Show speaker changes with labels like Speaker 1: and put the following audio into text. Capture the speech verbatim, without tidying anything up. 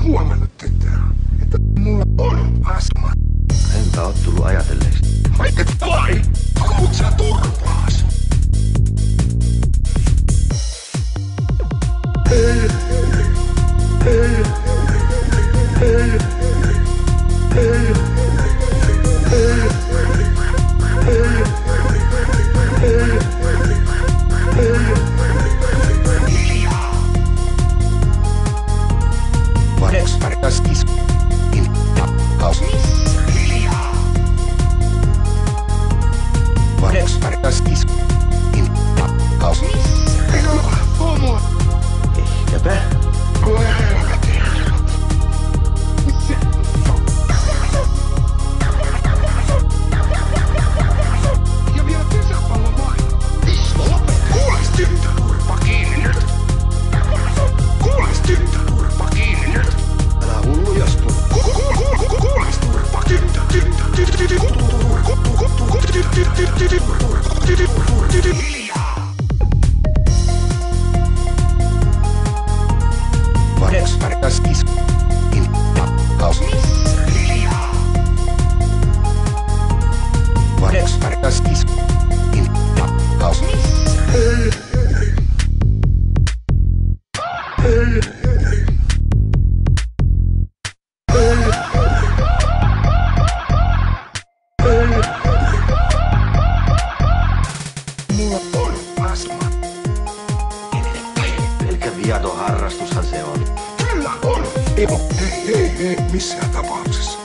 Speaker 1: huomannut tyttöä, että mulla on astma.
Speaker 2: Enpä oo tullut ajatelleeksi.
Speaker 1: Et vai? Haluut sä turpaas? Hei, hei, hei, hei, hei, hei, hei, hei. Hiljaa. Vanex pärjäs isku. Hiljaus. Hiljaa. Vanex pärjäs isku. Hiljaus. Ei ole homoa.
Speaker 2: Ehkäpä.
Speaker 1: Voi helvetin. Ja vielä pesäpallo maailma. Ismo lopeta. Kuules tyttö, turpa kiinni nyt. Kuules tyttö, turpa kiinni nyt.
Speaker 2: Älä hullujastu.
Speaker 1: Kuules turpa tyttö, tyttö, tyttö, tyttö, hiljaa. Vanex pärjäs isku. Hiljaus. Hiljaa. Vanex pärjäs isku. Hiljaus. Hei. Hei. Hei. Hei. Mulla on astma.
Speaker 2: Pelkä viaton harrastushan se on.
Speaker 1: Kyllä on. Ei, ei, ei, missään tapauksessa.